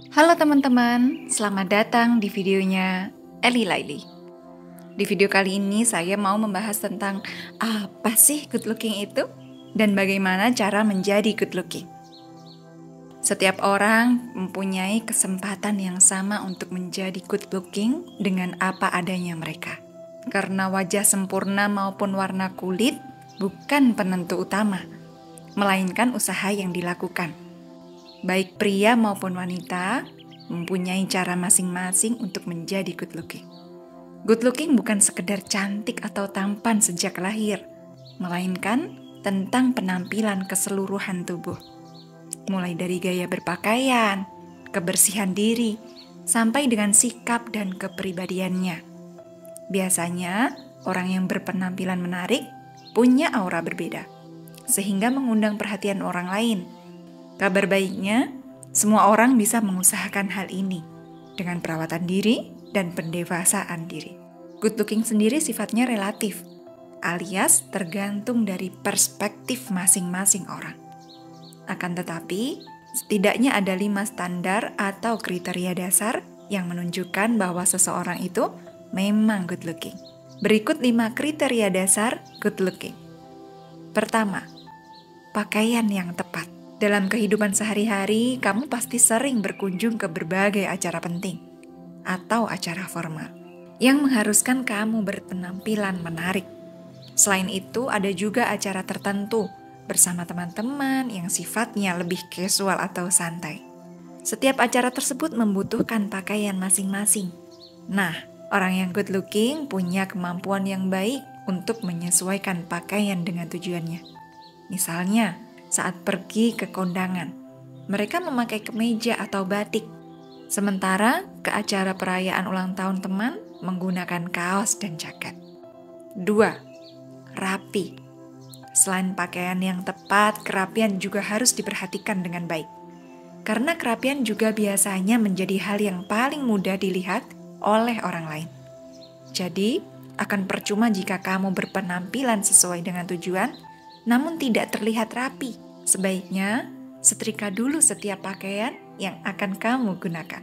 Halo teman-teman, selamat datang di videonya Eli Laili. Di video kali ini saya mau membahas tentang apa sih good looking itu dan bagaimana cara menjadi good looking. Setiap orang mempunyai kesempatan yang sama untuk menjadi good looking dengan apa adanya mereka. Karena wajah sempurna maupun warna kulit bukan penentu utama, melainkan usaha yang dilakukan. Baik pria maupun wanita mempunyai cara masing-masing untuk menjadi good looking. Good looking bukan sekedar cantik atau tampan sejak lahir, melainkan tentang penampilan keseluruhan tubuh. Mulai dari gaya berpakaian, kebersihan diri, sampai dengan sikap dan kepribadiannya. Biasanya, orang yang berpenampilan menarik punya aura berbeda, sehingga mengundang perhatian orang lain. Kabar baiknya, semua orang bisa mengusahakan hal ini dengan perawatan diri dan pendewasaan diri. Good looking sendiri sifatnya relatif, alias tergantung dari perspektif masing-masing orang. Akan tetapi, setidaknya ada 5 standar atau kriteria dasar yang menunjukkan bahwa seseorang itu memang good looking. Berikut 5 kriteria dasar good looking. Pertama, pakaian yang tepat. Dalam kehidupan sehari-hari, kamu pasti sering berkunjung ke berbagai acara penting atau acara formal yang mengharuskan kamu berpenampilan menarik. Selain itu, ada juga acara tertentu bersama teman-teman yang sifatnya lebih casual atau santai. Setiap acara tersebut membutuhkan pakaian masing-masing. Nah, orang yang good looking punya kemampuan yang baik untuk menyesuaikan pakaian dengan tujuannya. Misalnya, saat pergi ke kondangan, mereka memakai kemeja atau batik. Sementara ke acara perayaan ulang tahun teman menggunakan kaos dan jaket. 2. Rapi. Selain pakaian yang tepat, kerapian juga harus diperhatikan dengan baik. Karena kerapian juga biasanya menjadi hal yang paling mudah dilihat oleh orang lain. Jadi, akan percuma jika kamu berpenampilan sesuai dengan tujuan, namun tidak terlihat rapi. Sebaiknya, setrika dulu setiap pakaian yang akan kamu gunakan.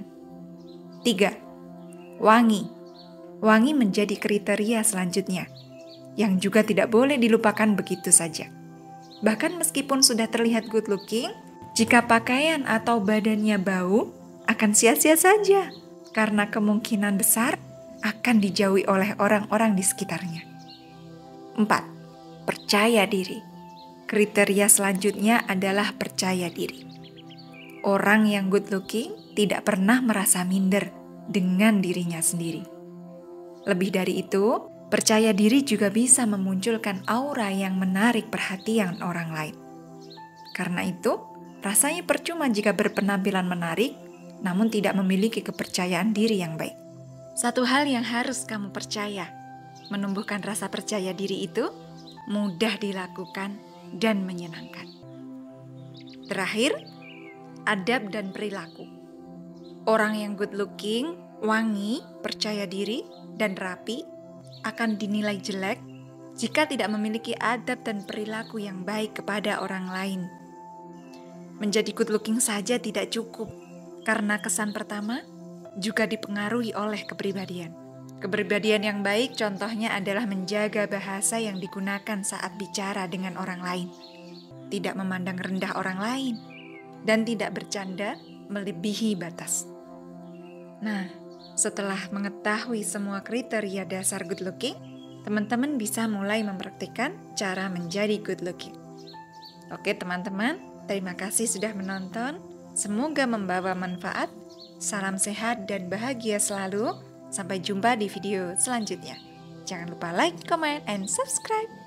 3. Wangi. Wangi menjadi kriteria selanjutnya, yang juga tidak boleh dilupakan begitu saja. Bahkan meskipun sudah terlihat good looking, jika pakaian atau badannya bau, akan sia-sia saja, karena kemungkinan besar akan dijauhi oleh orang-orang di sekitarnya. 4. Percaya diri. Kriteria selanjutnya adalah percaya diri. Orang yang good looking tidak pernah merasa minder dengan dirinya sendiri. Lebih dari itu, percaya diri juga bisa memunculkan aura yang menarik perhatian orang lain. Karena itu, rasanya percuma jika berpenampilan menarik, namun tidak memiliki kepercayaan diri yang baik. Satu hal yang harus kamu percaya, menumbuhkan rasa percaya diri itu mudah dilakukan dan menyenangkan. Terakhir, adab dan perilaku. Orang yang good looking, wangi, percaya diri, dan rapi akan dinilai jelek jika tidak memiliki adab dan perilaku yang baik kepada orang lain. Menjadi good looking saja tidak cukup, karena kesan pertama juga dipengaruhi oleh kepribadian. Kepribadian yang baik contohnya adalah menjaga bahasa yang digunakan saat bicara dengan orang lain, tidak memandang rendah orang lain, dan tidak bercanda melebihi batas. Nah, setelah mengetahui semua kriteria dasar good looking, teman-teman bisa mulai mempraktikkan cara menjadi good looking. Oke teman-teman, terima kasih sudah menonton. Semoga membawa manfaat. Salam sehat dan bahagia selalu. Sampai jumpa di video selanjutnya. Jangan lupa like, comment, and subscribe.